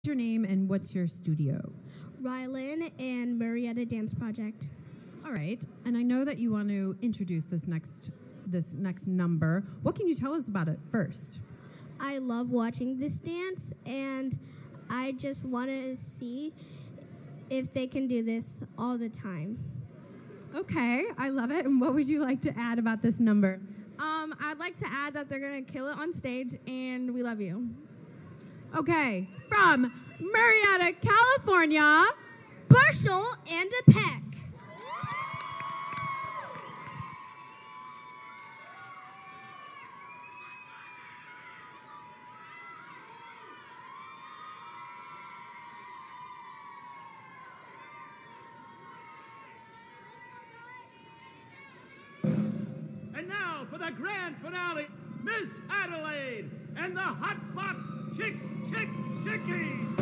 Your name and what's your studio? Rylan and Murrieta Dance Project. All right, and I know that you want to introduce this next number. What can you tell us about it first? I love watching this dance, and I just want to see if they can do this all the time. Okay, I love it. And what would you like to add about this number? I'd like to add that they're going to kill it on stage, and we love you. Okay, from Murrieta, California, Bushel and a Peck. And now for the grand finale, Miss Adelaide and the Hot Box Chickies.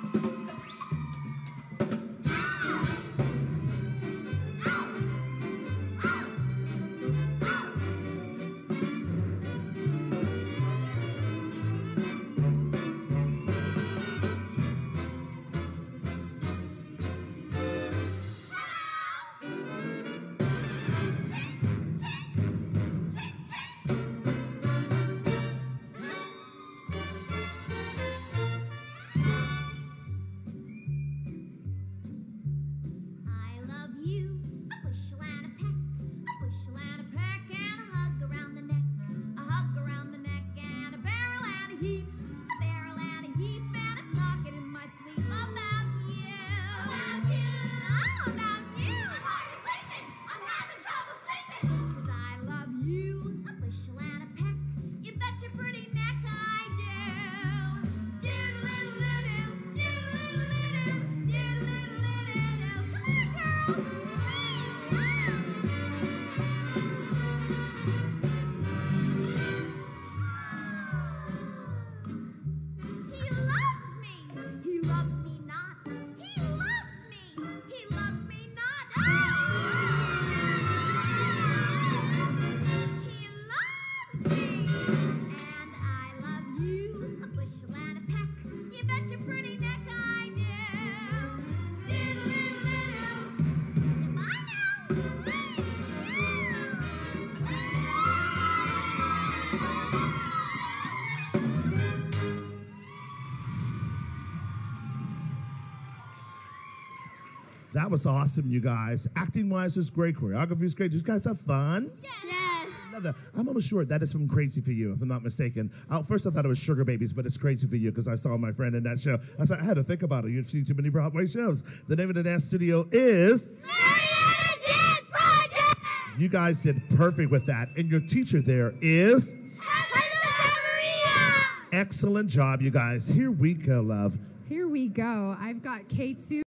That was awesome, you guys. Acting-wise was great. Choreography was great. Did you guys have fun? Yes. Love that. I'm almost sure that is from Crazy for You, if I'm not mistaken. First, I thought it was Sugar Babies, but it's Crazy for You because I saw my friend in that show. I had to think about it. You've seen too many Broadway shows. The name of the dance studio is Murrieta Dance Project. You guys did perfect with that. And your teacher there is Murrieta. Excellent job, you guys. Here we go, love. Here we go. I've got K2.